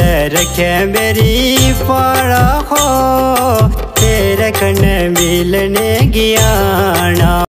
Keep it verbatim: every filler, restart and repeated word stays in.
रखे मेरी पाड़ा हो तेरे कन्ने मिलने गयाना।